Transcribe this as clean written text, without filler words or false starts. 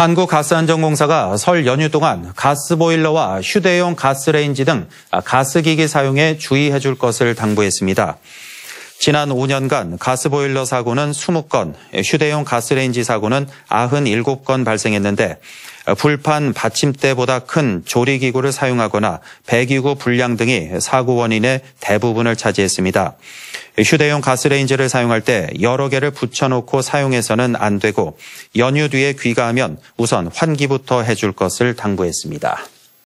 한국가스안전공사가 설 연휴 동안 가스보일러와 휴대용 가스레인지 등 가스기기 사용에 주의해 줄 것을 당부했습니다. 지난 5년간 가스보일러 사고는 20건, 휴대용 가스레인지 사고는 97건 발생했는데 불판 받침대보다 큰 조리기구를 사용하거나 배기구 불량 등이 사고 원인의 대부분을 차지했습니다. 휴대용 가스레인지를 사용할 때 여러 개를 붙여놓고 사용해서는 안 되고 연휴 뒤에 귀가하면 우선 환기부터 해줄 것을 당부했습니다.